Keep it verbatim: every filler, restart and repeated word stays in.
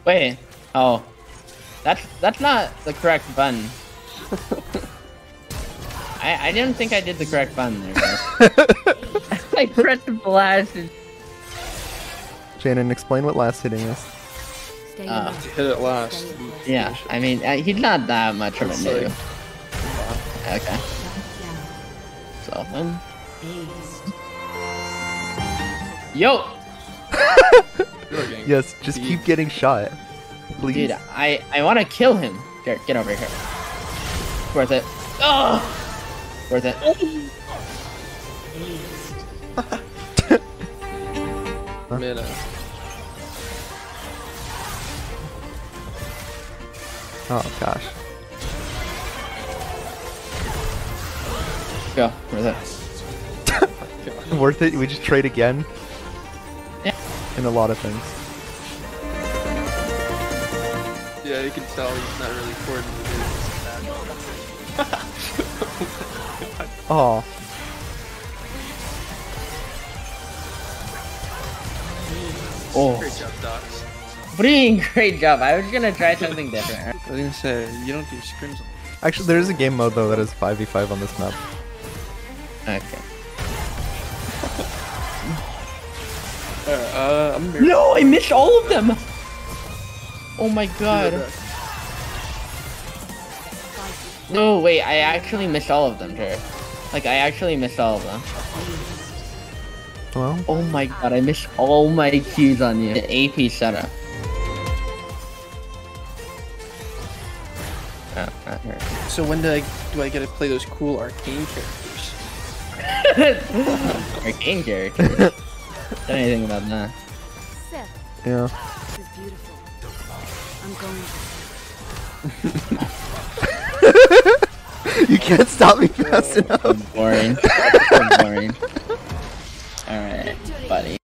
Wait. Oh. That's that's not the correct button. I I didn't think I did the correct button there, guys. I pressed blast. And... Shannon, explain what last hitting is. Uh, hit it last. Yeah, I mean, uh, he's not that much of a noob. Okay. So then. Yo! Yes, just keep getting shot. Please. Dude, I, I want to kill him. Here, get over here. Worth it. Oh! Worth it. Mid, uh, Oh gosh. Go. Worth it. Worth it? We just trade again? Yeah. In a lot of things. yeah, you can tell he's not really coordinated. Oh. Oh. Great job, Docs. What do you mean, great job? I was gonna try something different. I was gonna say, you don't do scrims. Actually, there is a game mode though that is five v five on this map. Okay. Uh, I'm No, I missed all of them! Oh my god. No, wait, I actually missed all of them, Jared. Like, I actually missed all of them. Hello? Oh my god, I missed all my Qs on you. The A P setup. Oh, not her. So when do I do I get to play those cool arcane characters? Arcane character. Don't know anything about that. Seth, Yeah. this is beautiful. I'm going to You can't stop me fast enough. So boring. So boring.